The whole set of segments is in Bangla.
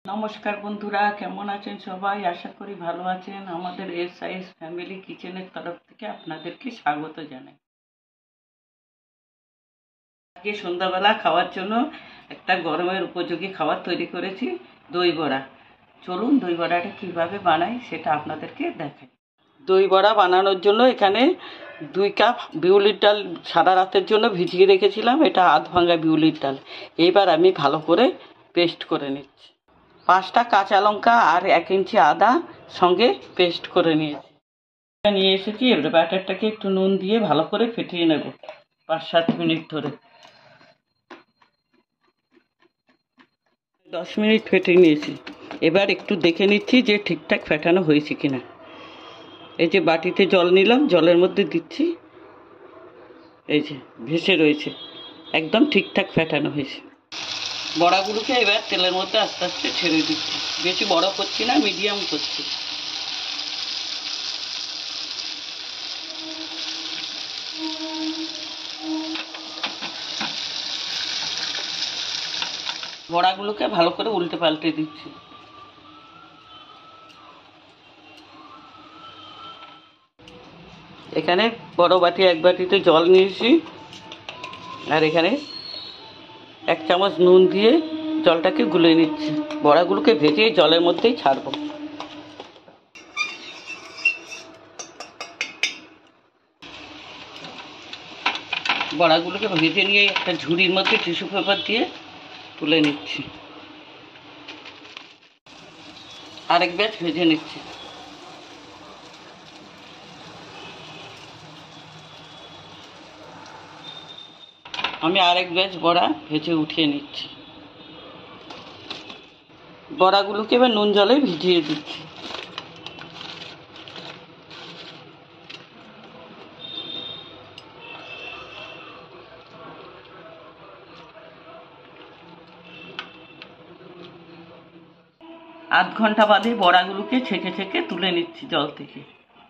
নমস্কার বন্ধুরা, কেমন আছেন সবাই? আশা করি ভালো আছেন। আমাদের এসআইএস ফ্যামিলি কিচেনের তরফ থেকে আপনাদেরকে স্বাগত জানাই। আজকে সন্ধ্যাবেলা খাওয়ার জন্য একটা গরমের উপযোগী খাবার তৈরি করেছি, দই বড়া। চলুন দই বড়াটা কীভাবে বানাই সেটা আপনাদেরকে দেখাই। দই বড়া বানানোর জন্য এখানে 2 কাপ বিউলির ডাল সারা রাতের জন্য ভিজিয়ে রেখেছিলাম। এটা আধ ভাঙা বিউলির ডাল। এইবার আমি ভালো করে পেস্ট করে নিচ্ছি। 5টা কাঁচা লঙ্কা আর 1 ইঞ্চি আদা সঙ্গে পেস্ট করে নিয়ে এসেছি। এবার ব্যাটারটাকে একটু নুন দিয়ে ভালো করে ফেটিয়ে নেব 5-7 মিনিট ধরে। 10 মিনিট ফেটিয়ে নিয়েছি। এবার একটু দেখে নিচ্ছি যে ঠিকঠাক ফেটানো হয়েছে কিনা। এই যে বাটিতে জল নিলাম, জলের মধ্যে দিচ্ছি, এই যে ভেসে রয়েছে, একদম ঠিকঠাক ফেটানো হয়েছে। বড়াগুলোকে এবার তেলের মধ্যে আস্তে আস্তে ছেড়ে দিচ্ছি। বেশি বড় করছি না, মিডিয়াম করছি। বড়াগুলোকে ভালো করে উল্টে পাল্টে দিচ্ছি। এখানে বড় বাটি 1 বাটিতে জল নিয়েছি, আর এখানে 1 চামচ নুন দিয়ে জলটাকে গুলে নিচ্ছি। বড়াগুলোকে ভেজে জলের মধ্যেই ছাড়বো। বড়াগুলোকে ভেজে নিয়ে একটা ঝুড়ির মধ্যে টিস্যু পেপার দিয়ে তুলে নিচ্ছি। আরেক ব্যাচ ভেজে নিচ্ছি। আমি আরেক ব্যাচ বড়া ভেজে উঠিয়ে নিচ্ছি। বড়াগুলোকে এবার নুন জলে ভিজিয়ে দিচ্ছি। আধ ঘন্টা বাদে বড়াগুলোকে ছেঁকে ছেঁকে তুলে নিচ্ছি জল থেকে।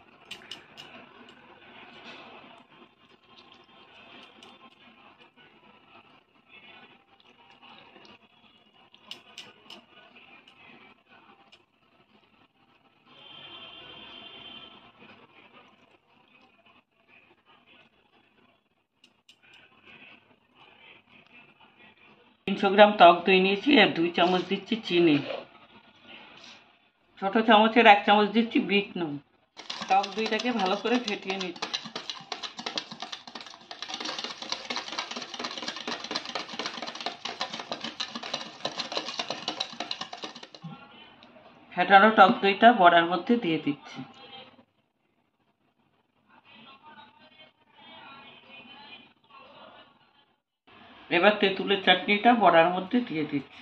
তিনশো গ্রাম টক দই নিয়েছি, আর 2 চামচ দিচ্ছি চিনি। ছোট চামচের 1 চামচ দিচ্ছি বিট নুন। টক দইটাকে ভালো করে ফেটিয়ে নিচ্ছি। ফেটানো টক দইটা বড়ার মধ্যে দিয়ে দিচ্ছি। এবার তেঁতুলের চাটনিটা বড়ার মধ্যে দিয়ে দিচ্ছি।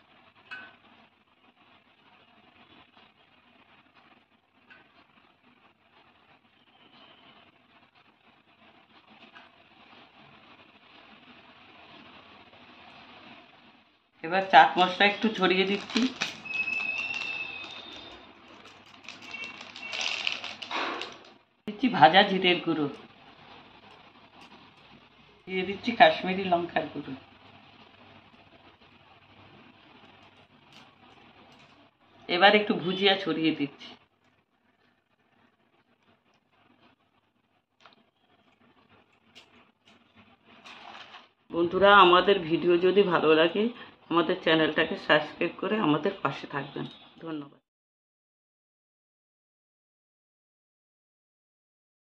এবার চাট মশলা একটু ছড়িয়ে দিচ্ছি। দিচ্ছি ভাজা জিরের গুঁড়ো, দিয়ে দিচ্ছি কাশ্মীরি লঙ্কার গুঁড়ো। এবার একটু ভুজিয়া ছড়িয়ে দিচ্ছি। বন্ধুরা, আমাদের ভিডিও যদি ভালো লাগে আমাদের চ্যানেলটাকে সাবস্ক্রাইব করে আমাদের পাশে থাকবেন। ধন্যবাদ।